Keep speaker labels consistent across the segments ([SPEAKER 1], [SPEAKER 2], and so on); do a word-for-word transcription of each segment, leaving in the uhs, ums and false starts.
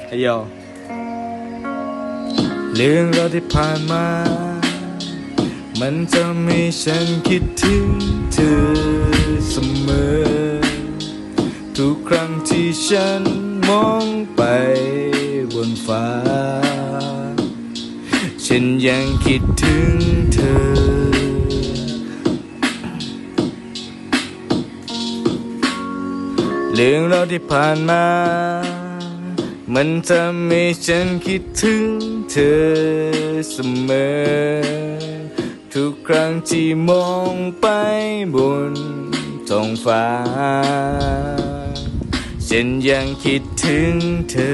[SPEAKER 1] ไอ้โยเรื่องราวที่ผ่านมามันจะมีฉันคิดถึงเธอเสมอทุกครั้งที่ฉันมองไปบนฟ้าฉันยังคิดถึงเธอเรื่องราวที่ผ่านมามันทำให้ฉันคิดถึงเธอเสมอทุกครั้งที่มองไปบนท้องฟ้าฉันยังคิดถึงเธอ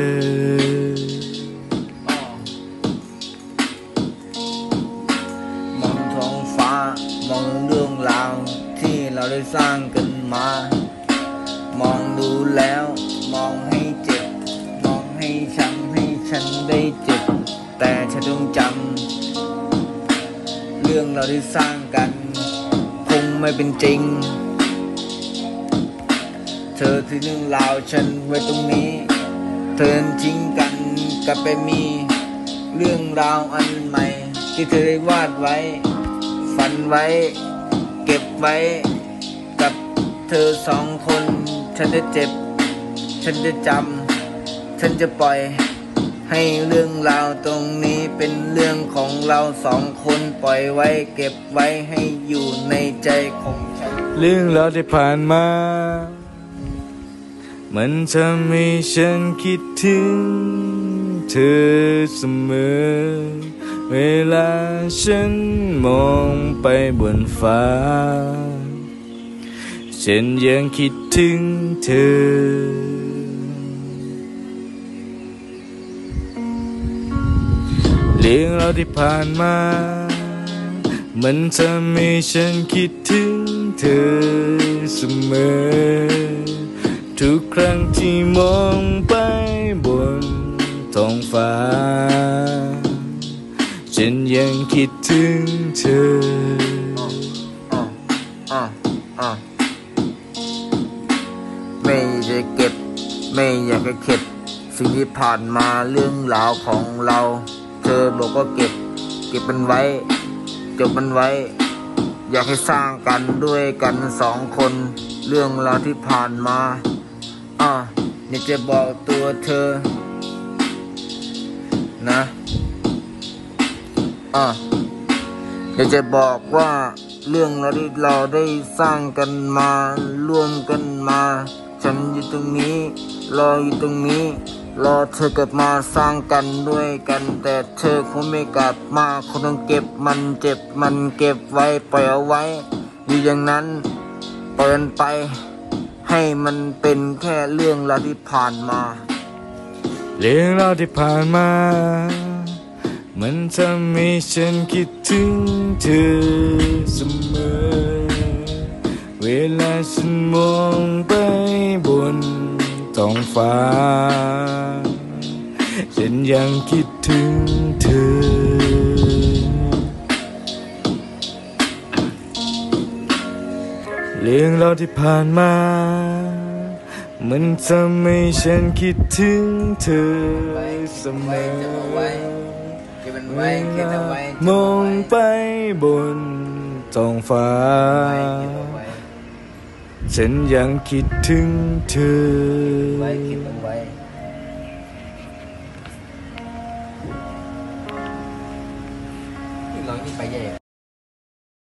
[SPEAKER 2] มองท้องฟ้ามองเรื่องราวที่เราได้สร้างกันมามองดูแล้วมองให้เจ็บมองให้ช้ำให้ฉันได้เจ็บแต่ฉันต้องจำเรื่องเราได้สร้างกันคงไม่เป็นจริงเธอที่เรื่องราวฉันไว้ตรงนี้เธอทิ้งกันกลับไปมีเรื่องราวอันใหม่ที่เธอได้วาดไว้ฝันไว้เก็บไว้กับเธอสองคนฉันจะเจ็บฉันจะจำฉันจะปล่อยให้เรื่องราวตรงนี้เป็นเรื่องของเราสองคนปล่อยไว้เก็บไว้ให้อยู่ในใจของฉัน
[SPEAKER 1] เรื่องราวที่ผ่านมามันทำให้ฉันคิดถึงเธอเสมอเวลาฉันมองไปบนฟ้าฉันยังคิดถึงเธอเรื่องราวที่ผ่านมามันทำให้ฉันคิดถึงเธอเสมอทุกครั้งที่มองไปบนท้องฟ้าฉันยังคิดถึงเธอ
[SPEAKER 2] ไม่อยากจะเก็บไม่อยากจะเข็ดสิ่งที่ผ่านมาเรื่องราวของเราเธอบอกว่าเก็บเก็บมันไว้จบมันไว้อยากให้สร้างกันด้วยกันสองคนเรื่องราวที่ผ่านมาอ่ะอยากจะบอกตัวเธอนะอ่ะอยากจะบอกว่าเรื่องราวที่เราได้สร้างกันมาร่วมกันมาฉันอยู่ตรงนี้รออยู่ตรงนี้รอเธอกลับมาสร้างกันด้วยกันแต่เธอคงไม่กลับมาคงต้องเก็บมันเจ็บมันเก็บไว้ปล่อยเอาไว้อยู่อย่างนั้นปล่อยมันไปให้มันเป็นแค่เรื่องราวที่ผ่านมา
[SPEAKER 1] เรื่องราวที่ผ่านมามันทำให้ฉันคิดถึงเธอเสมอเวลาฉันมองไปบนท้องฟ้าฉันยังคิดถึงเธอเรื่องราวที่ผ่านมามันทำให้ฉันคิดถึงเธอเสมอเวลามองไปบนท้องฟ้าฉันยังคิดถึงเธอ
[SPEAKER 2] ร้องนี่ไปใหญ่